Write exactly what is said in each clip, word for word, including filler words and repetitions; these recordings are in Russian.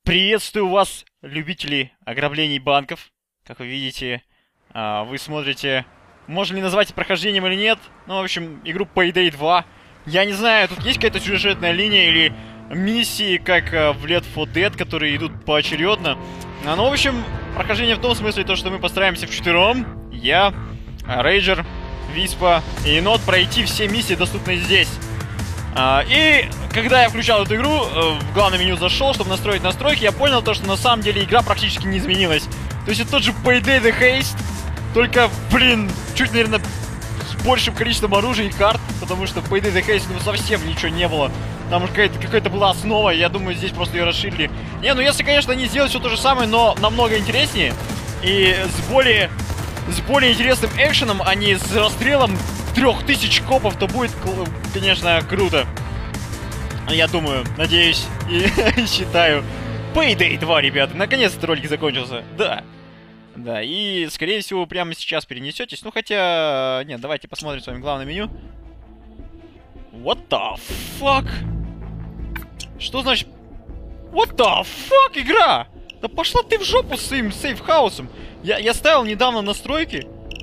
Приветствую вас, любители ограблений банков. Как вы видите, вы смотрите... Можно ли назвать это прохождением или нет? Ну, в общем, игру Payday два. Я не знаю, тут есть какая-то сюжетная линия или миссии, как в Left four Dead, которые идут поочередно. Ну, в общем, прохождение в том смысле, то, что мы постараемся вчетвером, я, Рейджер, Виспа и Енот, пройти все миссии, доступные здесь. И когда я включал эту игру, в главное меню зашел, чтобы настроить настройки, я понял то, что на самом деле игра практически не изменилась. То есть это тот же Payday The Haste, только, блин, чуть, наверное, с большим количеством оружия и карт, потому что в Payday The Haste ну совсем ничего не было. Там какая-то какая-то была основа, я думаю, здесь просто ее расширили. Не, ну если, конечно, они сделают все то же самое, но намного интереснее. И с более, с более интересным экшеном, а не с расстрелом трех тысяч копов, то будет, конечно, круто. Я думаю, надеюсь и считаю. Payday два, ребята, наконец-то ролик закончился. Да. Да, и, скорее всего, прямо сейчас перенесетесь. Ну, хотя... Нет, давайте посмотрим с вами главное меню. What the fuck? Что значит... What the fuck, игра? Да пошла ты в жопу с своим сейф-хаусом. Я, я ставил недавно настройки.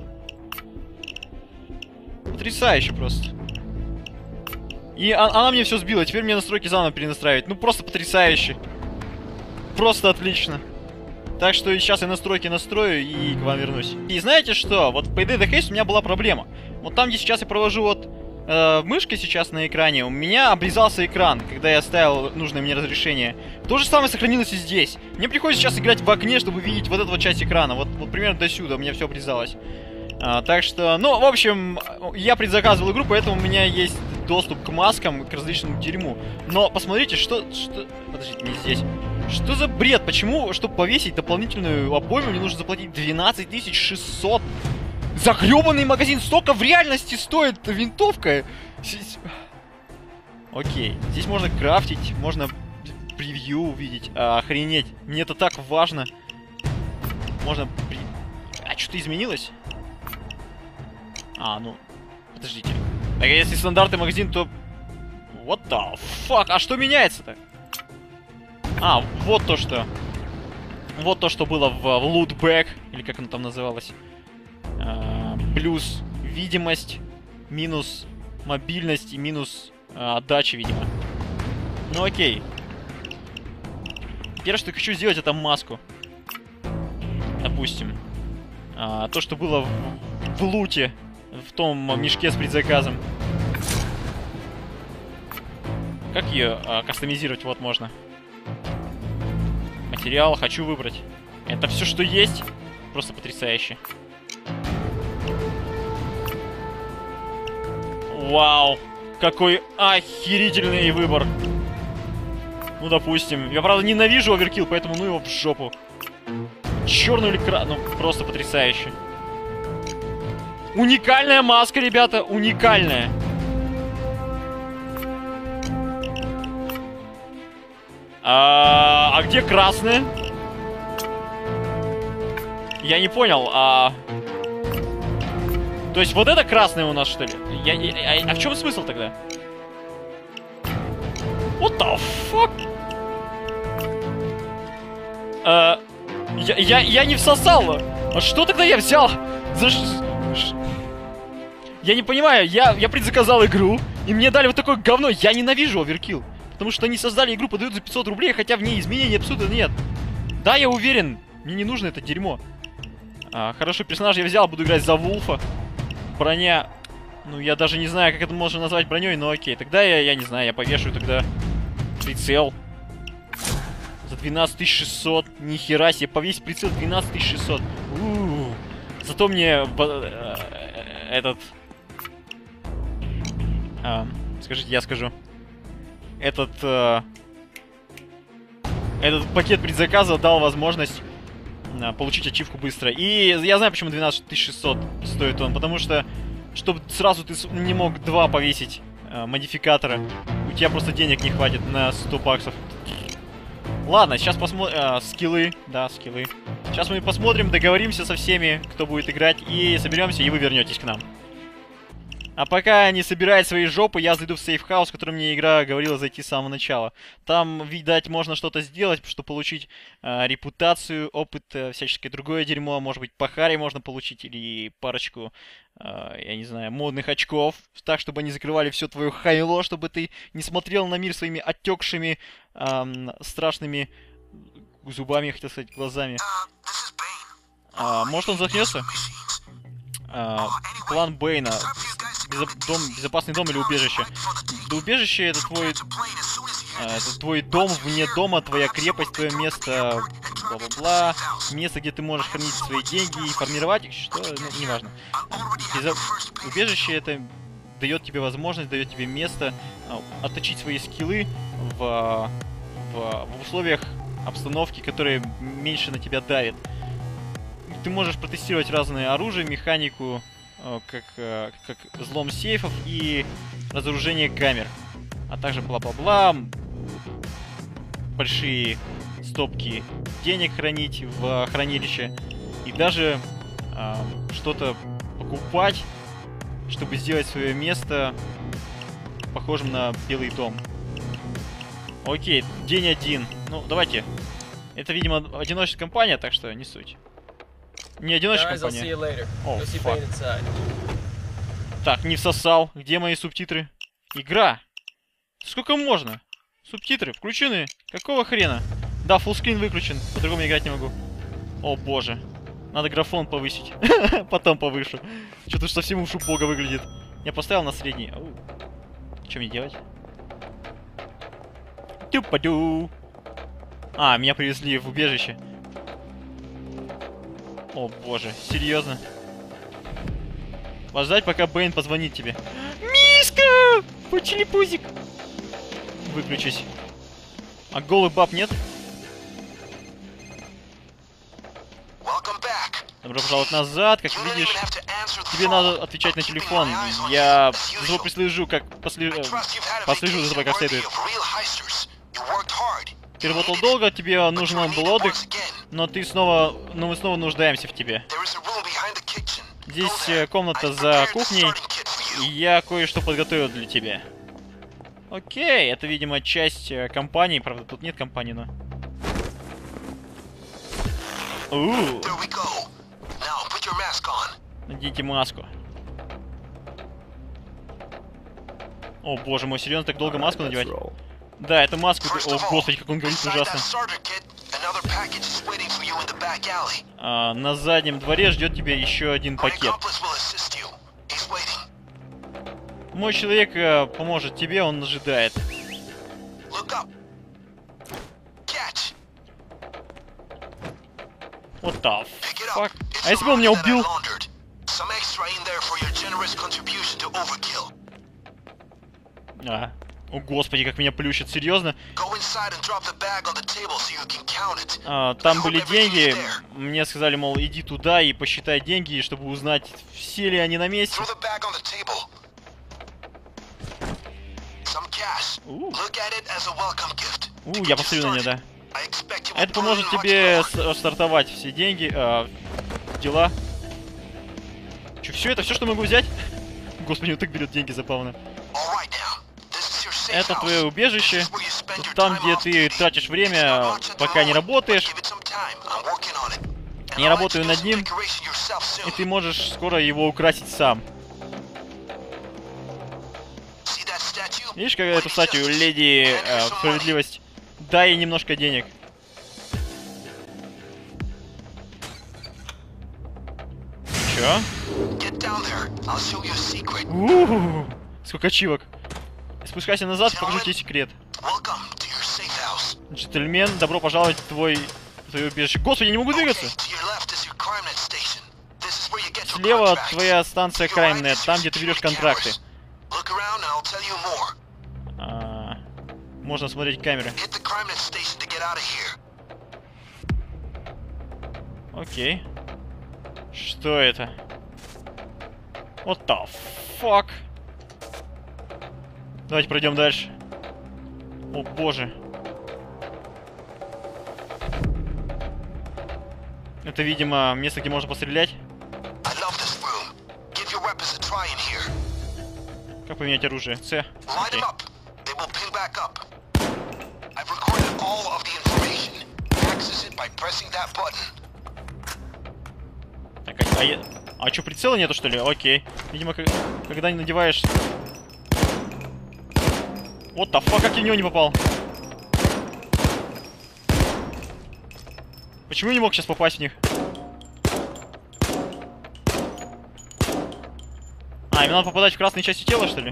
Потрясающе просто. И а, она мне все сбила. Теперь мне настройки заново перенастраивать. Ну, просто потрясающе. Просто отлично. Так что сейчас я настройки настрою и к вам вернусь. И знаете что? Вот по Payday The Haste у меня была проблема. Вот там, где сейчас я провожу вот э, мышкой сейчас на экране, у меня обрезался экран, когда я ставил нужное мне разрешение. То же самое сохранилось и здесь. Мне приходится сейчас играть в окне, чтобы видеть вот эту вот часть экрана. Вот, вот примерно до сюда у меня все обрезалось. А, так что, ну, в общем, я предзаказывал игру, поэтому у меня есть доступ к маскам, к различному дерьму. Но посмотрите, что... что... Подождите, не здесь. Что за бред? Почему, чтобы повесить дополнительную обойму, мне нужно заплатить двенадцать тысяч шестьсот? За грёбаный магазин столько в реальности стоит винтовка. Окей, здесь можно крафтить, можно превью увидеть. А, охренеть, мне это так важно. Можно... При... А, что-то изменилось? А, ну... Подождите. Так если стандартный магазин, то... What the fuck? А что меняется-то? А, вот то, что... Вот то, что было в, в Lootback, или как оно там называлось. А, плюс видимость, минус мобильность и минус а, отдача, видимо. Ну окей. Первое, что я хочу сделать, это маску. Допустим. А, то, что было в, в луте, в том мешке с предзаказом. Как ее а, кастомизировать? Вот можно. Материал хочу выбрать. Это все, что есть. Просто потрясающе. Вау. Какой охерительный выбор. Ну, допустим. Я, правда, ненавижу оверкилл, поэтому ну его в жопу. Черную или красную. Ну, просто потрясающе. Уникальная маска, ребята. Уникальная. А, а где красная? Я не понял, а... То есть вот это красная у нас, что ли? Я, я, а, а в чем смысл тогда? What the fuck? А, я, я, я не всосал. А что тогда я взял? За ш... Я не понимаю, я, я предзаказал игру, и мне дали вот такое говно. Я ненавижу оверкилл. Потому что они создали игру, подают за пятьсот рублей, хотя в ней изменений абсолютно нет. Да, я уверен, мне не нужно это дерьмо. А, хороший персонаж я взял, буду играть за Вулфа. Броня... Ну, я даже не знаю, как это можно назвать броней, но окей. Тогда я, я не знаю, я повешу тогда прицел. За двенадцать тысяч шестьсот. Нихера себе, повесить прицел двенадцать тысяч шестьсот. У-у-у. Зато мне... Этот... А, скажите, я скажу. Этот, э, этот пакет предзаказа дал возможность э, получить ачивку быстро. И я знаю, почему двенадцать тысяч шестьсот стоит он. Потому что, чтобы сразу ты не мог два повесить э, модификатора, у тебя просто денег не хватит на сто баксов. Ладно, сейчас посмотрим... Э, скиллы, да, скиллы. Сейчас мы посмотрим, договоримся со всеми, кто будет играть, и соберемся, и вы вернетесь к нам. А пока не собирает свои жопы, я зайду в сейфхаус, в который мне игра говорила зайти с самого начала. Там, видать, можно что-то сделать, чтобы получить э, репутацию, опыт, э, всяческое другое дерьмо. Может быть, по харе можно получить или парочку, э, я не знаю, модных очков. Так, чтобы они закрывали все твое хайло, чтобы ты не смотрел на мир своими отекшими, э, страшными зубами, я хотел сказать, глазами. А, может, он заткнется? А, план Бэйна. Безо дом, безопасный дом или убежище? Да, убежище это твой... А, это твой дом вне дома, твоя крепость, твое место... Бла-бла-бла. Место, где ты можешь хранить свои деньги и формировать их. Что? Ну, неважно. Безо... Убежище это дает тебе возможность, дает тебе место а, отточить свои скиллы в, в, в условиях обстановки, которые меньше на тебя давят. Ты можешь протестировать разные оружия, механику, как, как взлом сейфов и разоружение камер. А также бла-бла-бла. Большие стопки денег хранить в хранилище. И даже э, что-то покупать, чтобы сделать свое место похожим на Белый дом. Окей, день один. Ну, давайте. Это, видимо, одиночная компания, так что не суть. Не одиночная компания. О, фак. Так, не всосал. Где мои субтитры? Игра. Сколько можно? Субтитры включены. Какого хрена? Да, фуллскрин выключен. По-другому играть не могу. О, боже. Надо графон повысить. Потом повышу. Что-то совсем уж убого выглядит. Я поставил на средний. Что мне делать? Тюпа-дю. А, меня привезли в убежище. О боже, серьезно? Подождать, пока Бэйн позвонит тебе. Мишка! Почелепузик! Выключись. А голых баб нет? Добро пожаловать назад, как видишь. Тебе надо отвечать на телефон. Я за тобой прислежу, как после... послежу за тобой как следует. Ты работал долго, тебе нужен был отдых, но ты снова, но мы снова нуждаемся в тебе. Здесь комната за кухней, и я кое-что подготовил для тебя. Окей, это, видимо, часть компании, правда, тут нет компании, но... Ууу. Наденьте маску. О, боже мой, серьезно, так долго маску надевать? Да, это маску... О, господи, как он говорит ужасно. А, на заднем дворе ждет тебя еще один пакет. Мой человек а, поможет тебе, он ожидает. What the fuck? А если бы он меня убил? А. О, господи, как меня плющит, серьезно? А, там были деньги, мне сказали, мол, иди туда и посчитай деньги, чтобы узнать, все ли они на месте. У, У я посмотрю на нее, да. Это поможет тебе стартовать все деньги, а, дела. Че, все это, все, что могу взять? Господи, он так берет деньги забавно. Это твое убежище, там, где ты тратишь время, пока не работаешь. Я работаю над ним, и ты можешь скоро его украсить сам. Видишь, как эту статую, леди э, справедливость? Дай ей немножко денег. Чё? У-у-у, сколько ачивок. Спускайся назад и покажу тебе секрет. Джентльмен, добро пожаловать в твой... твое убежище. Господи, я не могу двигаться! Слева твоя станция CrimeNet, там, где ты берешь контракты. А, можно смотреть камеры. Окей. Что это? What the fuck? Давайте пройдем дальше. О боже. Это, видимо, место, где можно пострелять. Как поменять оружие? С. Окей. Так, а, а, я... а что, прицела нету, что ли? Окей. Видимо, как... когда не надеваешь... Вот the fuck, как я в него не попал? Почему я не мог сейчас попасть в них? А, им надо попадать в красные части тела, что ли?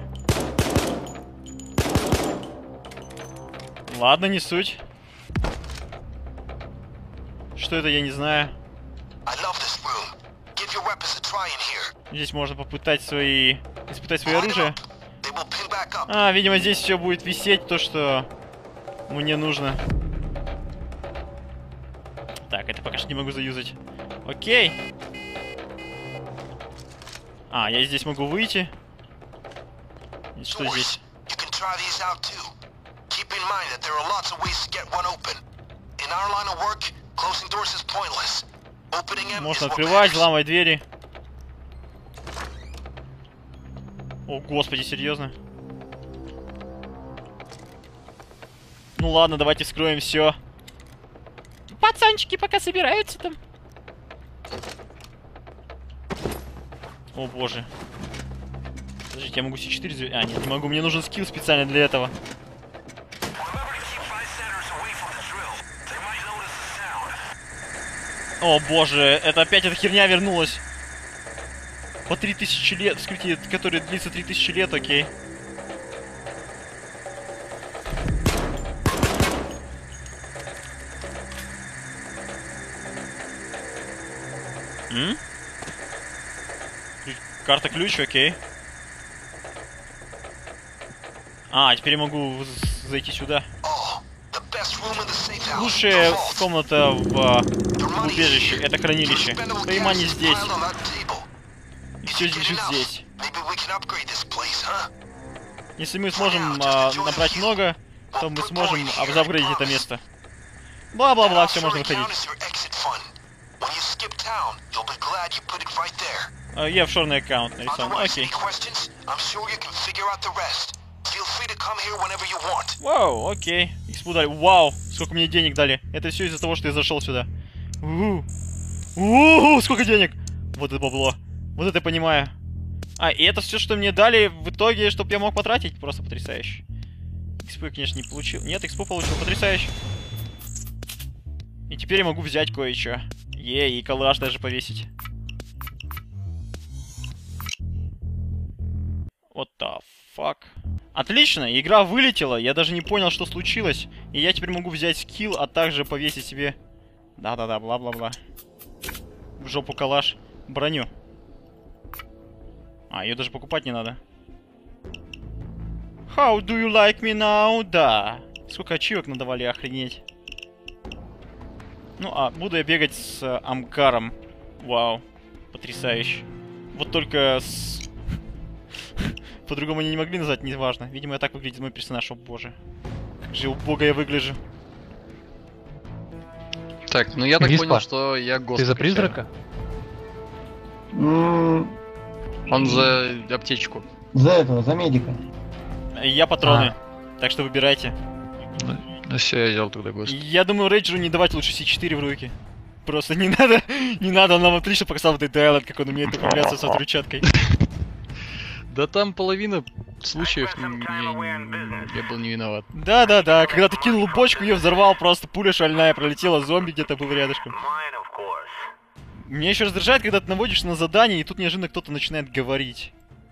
Ладно, не суть. Что это, я не знаю. Здесь можно попытать свои... испытать свои оружия. А, видимо, здесь все будет висеть, то, что мне нужно. Так, это пока что не могу заюзать. Окей. А, я здесь могу выйти. И что здесь? Можно открывать, взламывать двери. О, господи, серьезно? Ну ладно, давайте вскроем все. Пацанчики пока собираются там. О боже. Подождите, я могу Си четыре сделать? А, нет, не могу. Мне нужен скилл специально для этого. О боже, это опять эта херня вернулась. По три тысячи лет, вскрытие, которое длится три тысячи лет, окей. М? Карта ключ, окей. А, теперь я могу зайти сюда. Лучшая комната в, в убежище, это хранилище. Твои мани здесь. И все лежит здесь. Если мы сможем а, набрать много, то мы сможем апгрейдить это место. Бла-бла-бла, все, можно выходить. А, я офшорный аккаунт нарисован, окей. Вау, окей. Икспу дали. Вау, сколько мне денег дали. Это все из-за того, что я зашел сюда. У-у-у. У-у-у, сколько денег. Вот это бабло. Вот это я понимаю. А, и это все, что мне дали в итоге, чтобы я мог потратить? Просто потрясающе. Экспу я, конечно, не получил. Нет, экспу получил. Потрясающе. И теперь я могу взять кое-что. Е, и калаш даже повесить. What the fuck? Отлично, игра вылетела. Я даже не понял, что случилось. И я теперь могу взять скилл, а также повесить себе... Да-да-да, бла-бла-бла. В жопу калаш. Броню. А, ее даже покупать не надо. How do you like me now? Да. Сколько ачивок надавали, охренеть. Ну, а буду я бегать с э, Амкаром. Вау. Потрясающе. Вот только с... По-другому они не могли назвать, неважно. Видимо, так выглядит мой персонаж, о боже. Как же убого я выгляжу. Так, ну я так Виспа, понял, что я гост. Ты за призрака? Он за аптечку. За этого, за медика. Я патроны. А. Так что выбирайте. Ну, ну все, я взял тогда гост. Я думаю, Рейджеру не давать лучше Си четыре в руки. Просто не надо, не надо, он нам отлично показал вот этот Айланд, как он умеет управляться с отручаткой. Да там половина случаев я, я был не виноват. Да-да-да, когда ты кинул бочку, ее взорвал, просто пуля шальная пролетела, зомби где-то был рядышком. Меня еще раздражает, когда ты наводишь на задание, и тут неожиданно кто-то начинает говорить.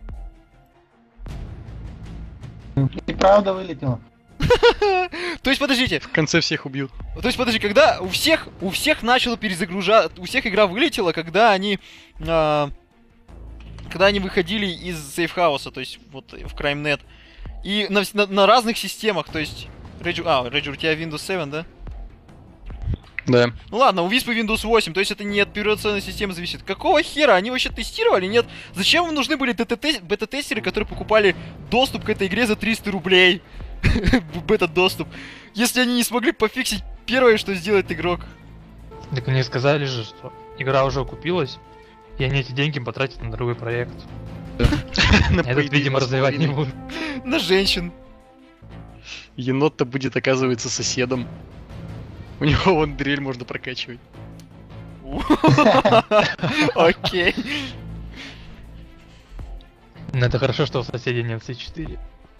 И правда вылетела. То есть, подождите. В конце всех убьют. То есть, подожди, когда у всех, у всех начало перезагружать, у всех игра вылетела, когда они... А... Когда они выходили из сейфхауса, то есть вот в CrimeNet. И на, на, на разных системах, то есть... Реджу, а, Реджу, у тебя Windows семь, да? Да. Ну ладно, у Виспы Windows восемь, то есть это не от операционной системы зависит. Какого хера? Они вообще тестировали? Нет. Зачем вам нужны были бета-тестеры, которые покупали доступ к этой игре за триста рублей? Бета-доступ. Если они не смогли пофиксить первое, что сделает игрок. Так мне сказали же, что игра уже окупилась, и они эти деньги потратят на другой проект. Этот, видимо, развивать не буду. На женщин. Енот-то будет, оказывается, соседом. У него вон дрель можно прокачивать. Окей. Ну это хорошо, что у соседей нет С четыре.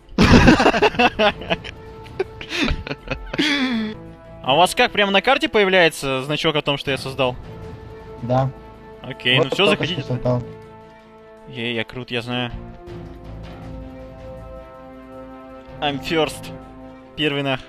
А у вас как, прямо на карте появляется значок о том, что я создал? Да. Окей, Вот ну все, только заходите. что создал. Ей, я крут, я знаю. I'm first. Первый нах.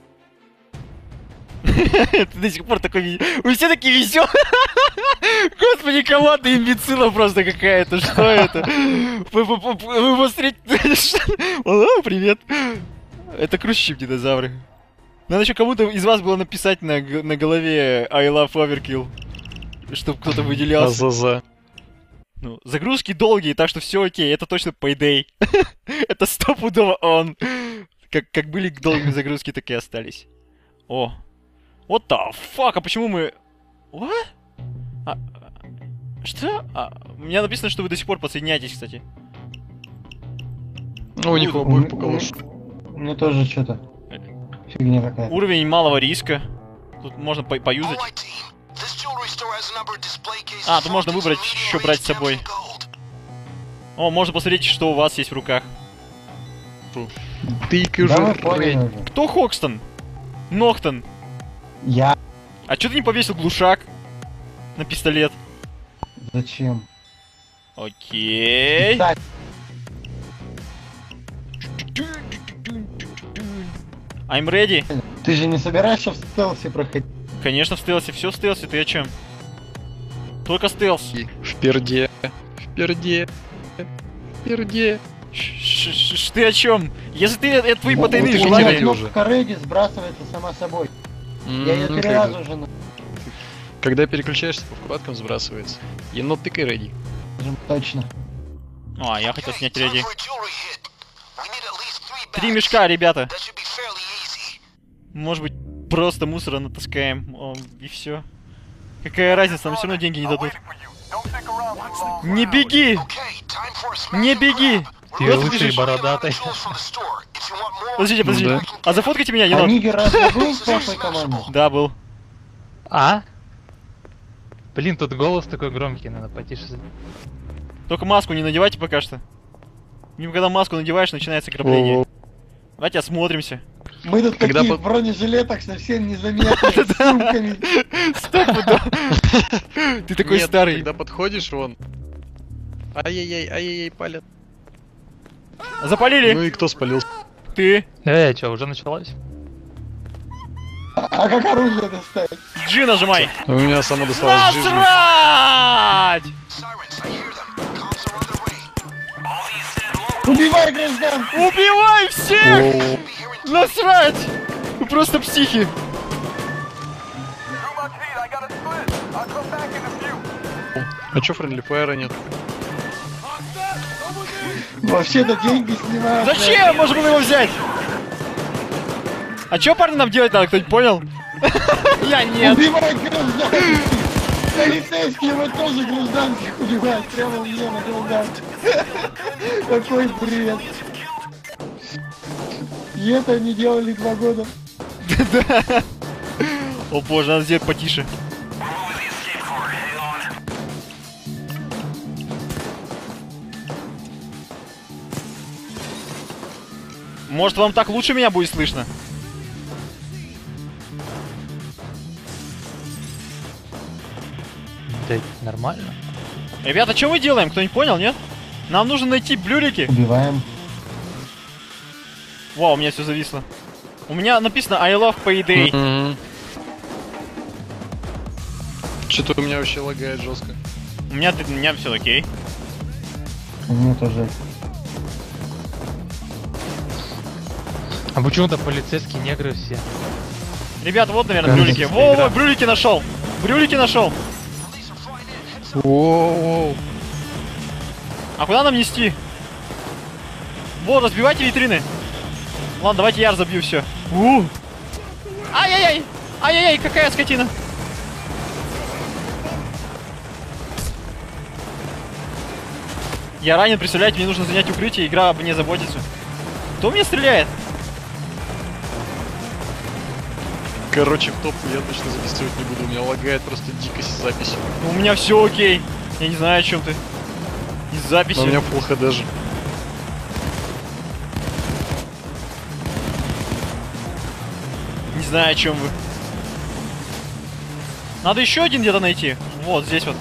Ты до сих пор такой... ви- Вы все такие веселые. Господи, команда имбецила просто какая-то. Что это? Вы вы- вы- вы посмотрите. О, привет. Это крущип динозавры. Надо еще кому-то из вас было написать на, г- на голове I love overkill. Чтобы кто-то выделялся. Азаза. Ну, загрузки долгие, так что все окей, это точно Payday. Это стопудово он. Как, как были долгие загрузки, так и остались. О. What the fuck? А почему мы... What? А, а, что? А, у меня написано, что вы до сих пор подсоединяетесь, кстати. Ну, у них у У обоих м- по у калашу. м- У меня тоже что-то. Фигня какая-то. Уровень малого риска. Тут можно по поюзать. А, тут можно выбрать, что брать с собой. О, можно посмотреть, что у вас есть в руках. Тык уже. Да, мы поняли уже. Кто Хокстон? Нохтон. Я. А чё ты не повесил глушак на пистолет? Зачем? Окей. Так, I'm ready. ты же не собираешься в стелсе проходить? Конечно, в стелсе. Все в стелсе, ты о чем? Только стелс. В перде. В перде. В перде. Ш- ш- ш- Ты о чем? Если ты это твои Ну, потайные вот У меня желания. уже. кнопка Ready сбрасывается сама собой. Я ее М, три раза когда- уже на- Когда переключаешься по вкладкам, сбрасывается. Енот, тыкай ready. нажим. Точно. А, я хотел снять реди. Три мешка, ребята. Может быть, просто мусора натаскаем. О, и все. Какая разница, нам все равно деньги не дадут. Не беги! Не беги! Ты Вот лучший бежишь. бородатый. Подождите, подождите. Да. А зафоткайте меня, А енот. Нигер разве был в прошлой команде? Да, был. А? Блин, тут голос такой громкий, надо потише. сделать. Только маску не надевайте пока что. Ну, когда маску надеваешь, начинается ограбление. О, Давайте осмотримся. Мы тут Когда такие под- в бронежилетах совсем незаметные, с сумками. Стопудово. Ты такой нет, старый. Когда подходишь, вон. Ай-яй-яй, ай-яй-яй, палят. Ну Запалили. и кто спалил? Ты. Э, чё, уже началось? А как оружие достать? G нажимай. У меня само досталось жизнь. Насрать! Убивай гражданку! Убивай всех! О, Насрать! Вы просто психи. А чё Friendly Fire нет? Вообще-то деньги снимают. Зачем? Можно было его взять. А чё, парни, нам делать надо? Кто-нибудь понял? Я нет. Убивай гражданских! Полицейские вот тоже гражданских убивают прямо мне на глазах. Какой бред. И это они делали два года. О боже, надо сделать потише. Может, вам так лучше меня будет слышно? Да нормально. Ребята, что мы делаем? Кто-нибудь понял, нет? Нам нужно найти блюрики. Убиваем. Вау, у меня все зависло. У меня написано I love payday. Мгм. Что-то у меня вообще лагает жестко. У меня, у меня все окей. У меня тоже. А почему-то полицейские негры все. Ребята, вот, наверное, Кажется, брюлики. игра. Во, во, брюлики нашел. Брюлики нашел. Воу. А куда нам нести? Во, разбивайте витрины. Ладно, давайте я разобью все. Ай-яй-яй! Ай-яй-яй, какая скотина! Я ранен, представляете, мне нужно занять укрытие, игра об мне заботится. Кто мне стреляет? Короче, в топку я точно записывать не буду, у меня лагает просто дикость с записью. У меня все окей. Я не знаю, о чем ты. Из записи. Но у меня Full эйч ди же. Не знаю, о чем вы. Надо еще один где-то найти. Вот, здесь вот.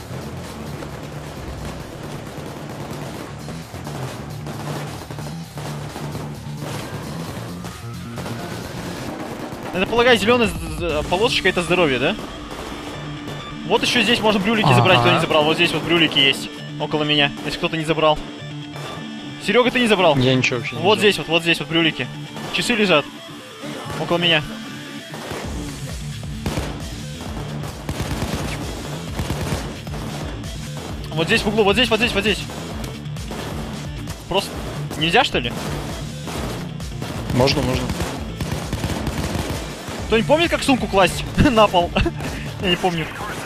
Это, полагаю, зеленая полосочка — это здоровье, да? Вот еще здесь можно брюлики забрать, кто не забрал. Вот здесь вот брюлики есть. Около меня, если кто-то не забрал. Серега, ты не забрал? Я ничего вообще не Вот взял. здесь вот, вот здесь вот брюлики. Часы лежат. Около меня. Вот здесь в углу, вот здесь, вот здесь, вот здесь. Просто нельзя, что ли? Можно, можно. Кто не помнит, как сумку класть на пол? Я не помню.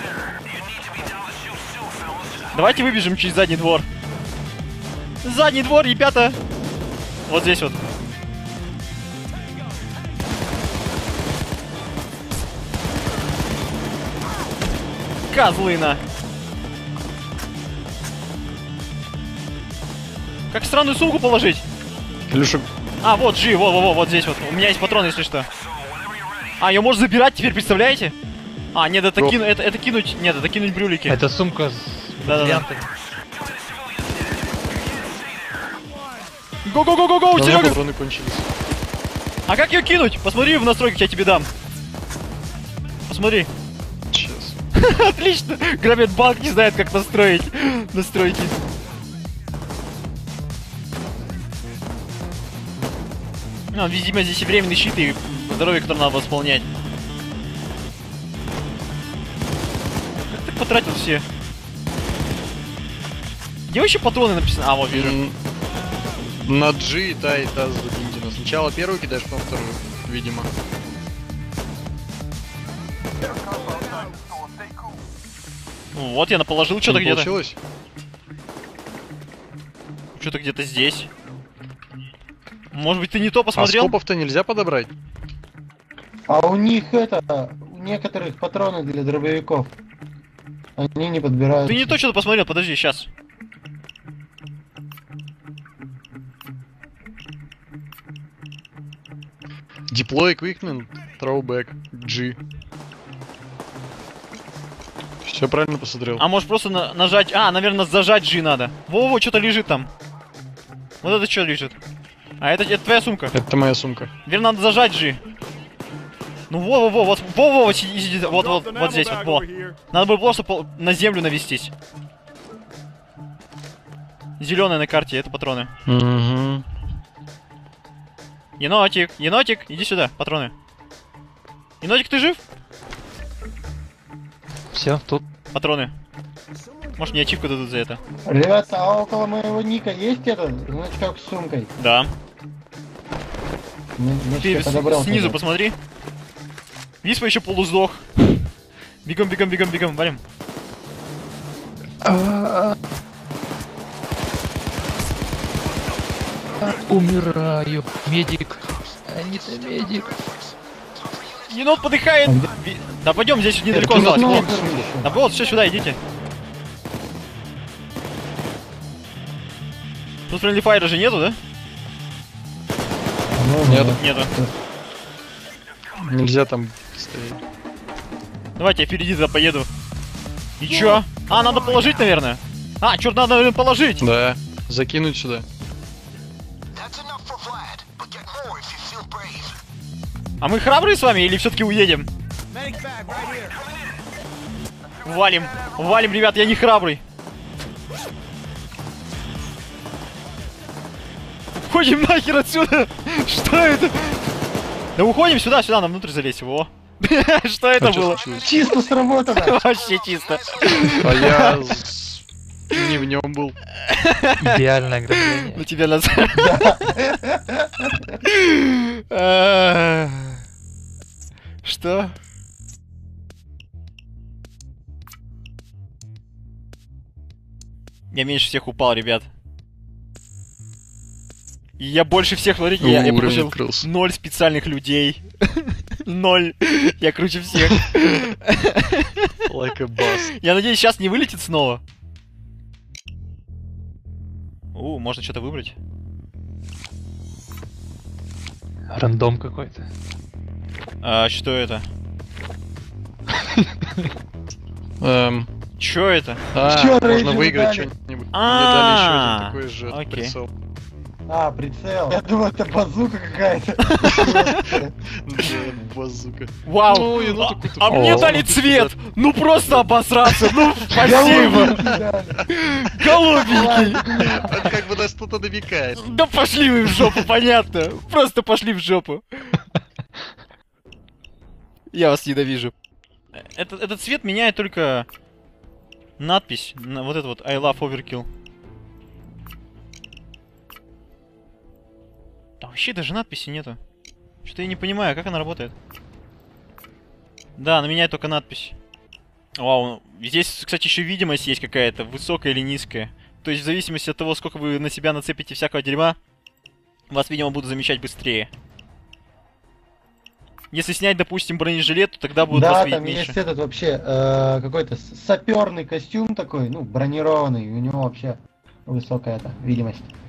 Давайте выбежим через задний двор. Задний двор, ребята. Вот здесь вот. Козлына. Как странную сумку положить? Илюша, А, вот, G, вот, вот, вот, вот здесь вот. У меня есть патроны, если что. А, ее можно забирать теперь, представляете? А, нет, это, кину, это, это кинуть... Нет, это кинуть брюлики. Это сумка с Да-да-да. бриллиантами. Го-го-го-го-го, у меня Серега! патроны кончились. А как ее кинуть? Посмотри в настройках, я тебе дам. Посмотри. Сейчас. Отлично! Грабит банк, не знает, как настроить настройки. Ну, видимо, здесь и временный щит, и здоровье, которое надо восполнять. Как ты потратил все? Где вообще патроны написаны? А, вот вижу. М, На G и та, и та задвиньте. Но сначала первую кидаешь, потом вторую, видимо. Ну, вот я наположил что-то Не где-то. получилось? Что-то где-то здесь. Может быть, ты не то А посмотрел? скопов-то нельзя подобрать? А у них это, у некоторых патроны для дробовиков. Они не подбирают. Ты не то что-то посмотрел, подожди, сейчас. Deploy equipment, throwback, G. Все правильно посмотрел. А может просто на- нажать... А, наверное, зажать G надо. Во-во, что-то лежит там. Вот это что лежит? А это, это твоя сумка. Это моя сумка. Наверное, надо зажать G. Ну во-во-во, вот во-во, сиди, сиди, вот, вот, вот здесь вот, во. Надо было просто пол- на землю навестись. Зеленая на карте, это патроны. Угу. Енотик, енотик, иди сюда, патроны. Енотик, ты жив? Все, тут. Патроны. Может, мне ачивку дадут за это? Ребята, а около моего ника есть этот значок с сумкой? Да. Ну, значит, Ты я с- подобрал снизу тогда. посмотри. Виспа еще полусдох. Бегом, бегом, бегом, бегом, валим. Умираю. Медик. А не ты медик. Енот подыхает. А где? Ви- Да пойдем, здесь недалеко Кинуть осталось. новую Вот. сумку еще. Да вот, все сюда, идите. Тут Friendly Fire же нету, да? Ну, Нет. да. Нету. Нельзя там стоять. Давайте я впереди туда поеду. И чё? А, надо положить, наверное. А, черт, надо, наверное, положить. Да. Закинуть сюда. А мы храбрые с вами или все-таки уедем? Валим. Валим, ребят, я не храбрый. Уходим нахер отсюда! Что это? Да уходим сюда, сюда, нам внутрь залезть. Во. Что это А чё было? случилось? Чисто сработано! Вообще чисто. А я с- не в нем был. Идеальное ограбление. На тебя назад. А, Что? Я меньше всех упал, ребят. И я больше всех в ларике, я, я Уровень получил открылся. ноль специальных людей. Ноль. Я круче всех. Like a boss. Я надеюсь, сейчас не вылетит снова. У, можно что-то выбрать. Рандом какой-то. А, что это? Эм, Чё это? а, Чё, можно рейджи выиграть дали? что-нибудь. Мне А, дали еще один такой же окей. прицел. А, прицел. Я думал, это базука какая-то. Да, базука. Вау! Ну, и ну а, такой-то- а мне О. дали цвет! Ну просто обосраться! Ну спасибо! Голубенький! Он как бы на что-то намекает. Да пошли вы в жопу, понятно! Просто пошли в жопу! Я вас ненавижу. Этот, этот цвет меняет только надпись. На вот это вот I love overkill. Да вообще даже надписи нету. Что-то я не понимаю, как она работает. Да, она меняет только надпись. Вау, здесь, кстати, еще видимость есть какая-то, высокая или низкая. То есть в зависимости от того, сколько вы на себя нацепите всякого дерьма, вас, видимо, будут замечать быстрее. Если снять, допустим, бронежилет, то тогда будут вас Да, видеть там меньше. есть этот вообще, э, какой-то саперный костюм такой, ну, бронированный, у него вообще высокая эта видимость.